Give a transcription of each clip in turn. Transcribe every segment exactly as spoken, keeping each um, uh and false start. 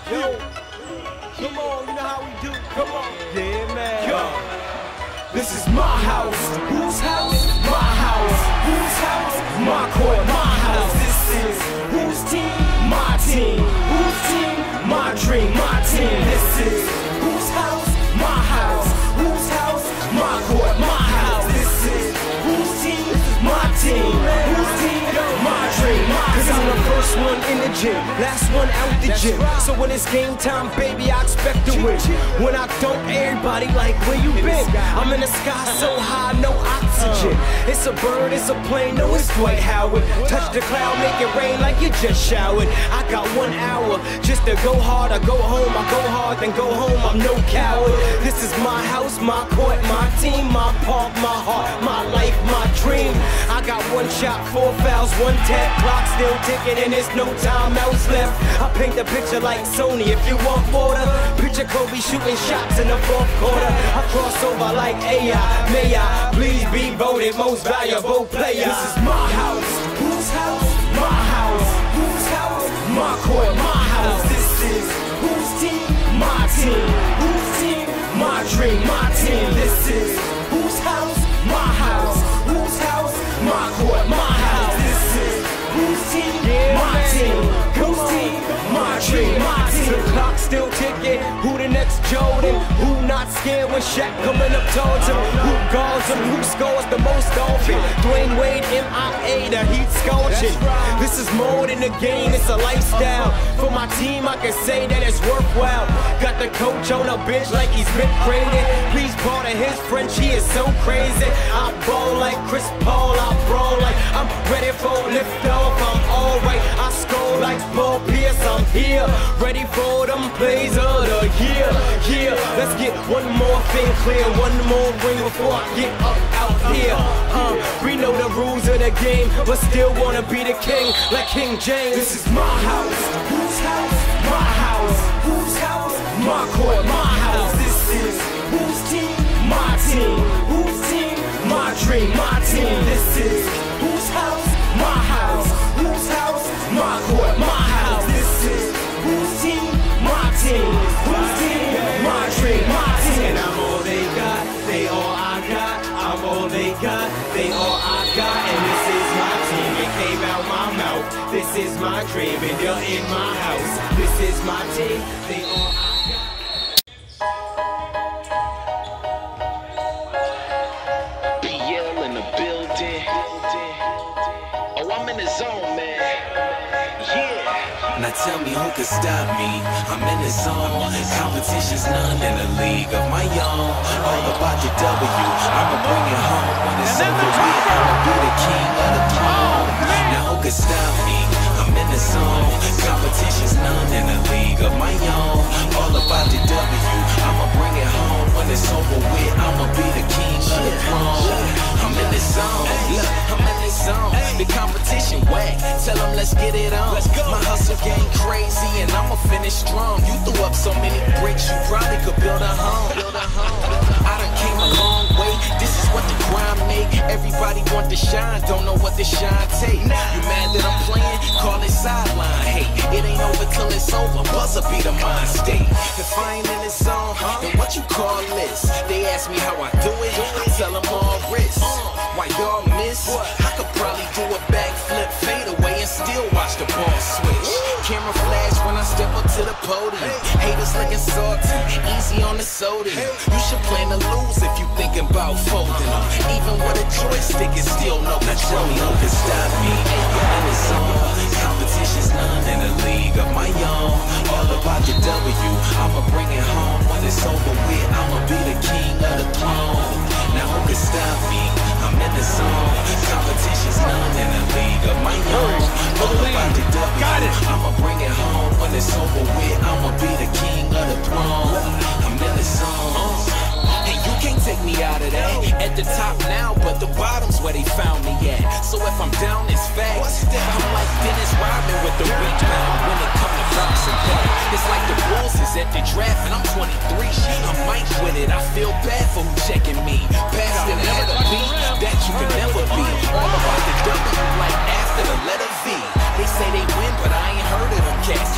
Yo, come on, you know how we do. Come on. Yeah, man. Yo, this is my house. Whose house? My house. Whose house? My court. My house. This is whose team? My team. Whose team? My dream. My team. This is whose house? My house. Whose house? My court. My house. This is whose team? My team. Whose team? My dream. My Cause I'm the first one in the gym, last one out the gym. So when it's game time, baby, I expect to win. When I don't, everybody like, where you been? I'm in the sky so high, no oxygen. It's a bird, it's a plane, no, it's Dwight Howard. Touch the cloud, make it rain like you just showered. I got one hour just to go hard. I go home, I go hard, then go home. I'm no coward. This is my house, my court, my team, my park, my heart, my life, my dream. I got one shot, four fouls, one tap, clock still ticking, and there's no time else left. I paint the picture like Sony. If you want water, picture Kobe shooting shots in the fourth quarter. I cross over like A I. May I please be voted most valuable player? This is my house. Whose house? My house. Whose house? My court. My house. This is whose team? My team. Whose team? My dream. My team. This is whose house? My house. Whose house? My court. My house. This is whose team? My team. Whose team? My dream. My team. The clock still ticking. Who the next Jordan? Who not scared when Shaq coming up towards him? Who guards him? Who scores the most often? Dwayne Wade, M I A, the Heat scorching. This is more than a game, it's a lifestyle. For my team, I can say that it's worthwhile. Got the coach on a bench like he's been graded. Please part of his French, he is so crazy. I ball like Chris Paul, I brawl like I'm ready for lift off. I'm alright, I score like Paul Pierce. I'm here, ready for them plays of the year. Yeah, let's get one more thing clear, one more ring before I get up out here. Uh, we know the rules of the game, but still wanna be the king like King James. This is my house. Whose house? My house. Whose house? My court. My house. This is whose team? My team. Whose team? My dream. My team. This is whose house? My house. Whose house? My court. My house. This is whose team? My team. Whose team? My dream. My team. And I'm all they got. They all I got. I'm all they got. They all I got. And this is my team. It came out my mouth. This is my dream. And you're in my house. This is my team. They all I got. B L in the building. Oh, I'm in the zone, man. Yeah. Now tell me who can stop me. I'm in the zone. Competition's none in a league of my own. All about the W. I'ma bring it home. When it's over with, I'ma be the king of the throne. Now who can stop me? I'm in the zone. Competition's none in a league of my own. All about the W. I'ma bring it home. When it's over with, I'ma be the king of the throne. I'm in the zone. Look, I'm in the zone. The competition whack. Tell them let's get it on. My hustle game crazy and I'ma finish strong. You threw up so many bricks, you probably could build a home. Build a home. I done came a long way. This is what the grind make. Everybody want to shine, don't know what the shine take. You mad that I'm playing? Call it sideline. Hey, it ain't over till it's over. Buzzer be the mind state. If I ain't in the zone, then what you call this? They ask me how I do it. I tell them all wrist. Why y'all miss? I could probably do a backflip, fade away, and still watch the ball switch. Camera flash when I step up to the podium. Haters looking salty, easy on the sodium. You should plan to lose if you thinking about folding them. Even with a joystick, it's still no control. Now tell me who can stop me. I'm in the zone. Competition's none in a league of my own. All about the W. I'ma bring it home. When it's over with, I'ma be the king of the throne. Now who can stop me? I'm in the zone. Competition's none in a league of my own. All about the W. I'ma bring it home. When it's over with, I'ma be the king of the throne. I'm in the zone. And you can't take me out of that. At the top now, but the bottom's where they found me at. So if I'm down, it's facts. I'm like Dennis Rodman with the rebound when it comes to bounce and back. It's like the Bulls is at the draft and I'm twenty-three. I'm Mike with it. I feel bad for who checking me. Past the letter B, that you can never be. All about the W, like after the letter V. They say they win, but I ain't heard of them cats.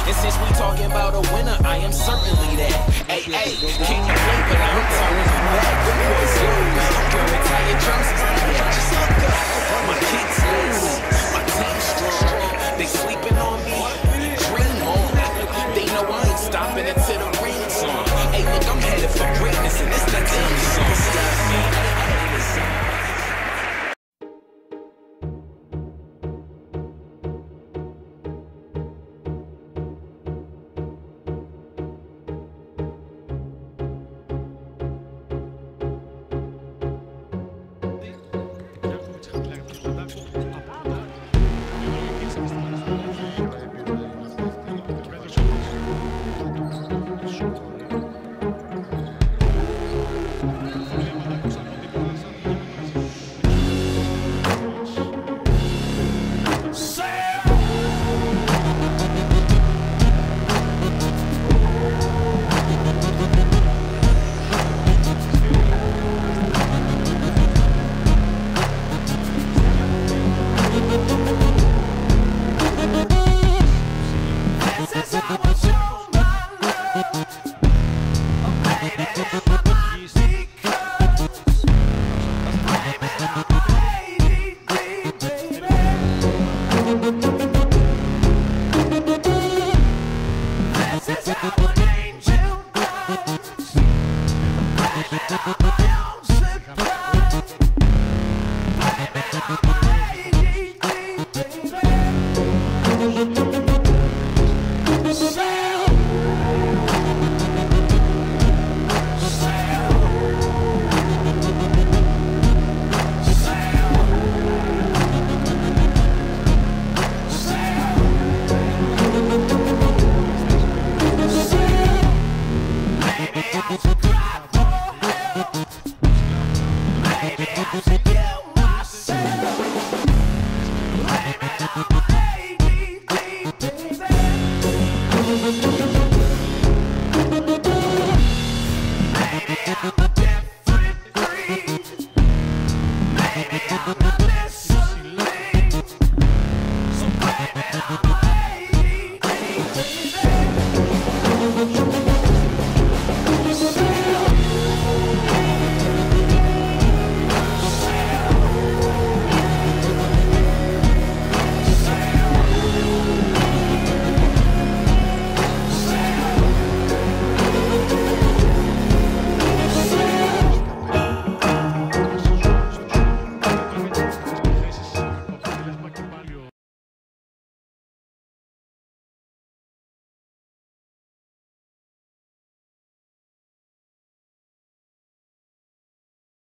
And since we talking about a winner, I am certainly that. Hey, hey, can you play? But I'm telling you back. The boys young. Girl, retired jerseys. Yeah, just look up. My kids lazy. My team strong. They sleeping on me. Dream on. They know I ain't stopping until the ring's on. Hey, look, I'm headed for greatness, and it's the damn song. Stop me. Baby, baby, baby.